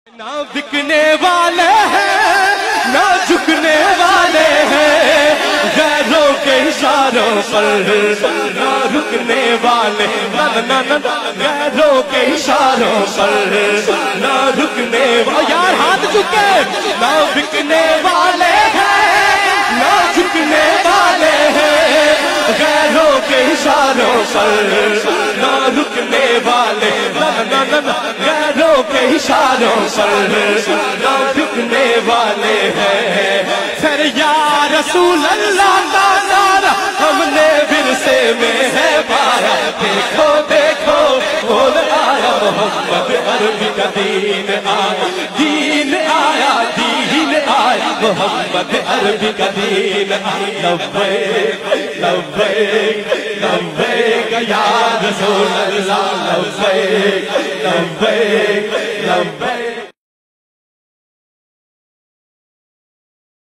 نہ بکنے والے ہیں نہ جھکنے والے ہیں، غیروں کے اشاروں پر نہ رکنے والے، غیروں کے اشاروں پر نہ رکنے والے، یار ہاتھ جھکے، نہ بکنے والے ہیں نہ جھکنے والے ہیں، غیروں کے اشاروں پر نہ رکنے والے، غیروں کے اشاروں پر نہ رکنے والے ہیں۔ پھر یا رسول اللہ کا نعرہ ہم نے ورثے میں ہے پایا، دیکھو دیکھو بول آیا محمد عربی کا دین آیا، دین آیا دین آیا محمد عربی کا دین آیا، لبیک لبیک لبیک یا رسول اللہ، لبیک لبیک لبیک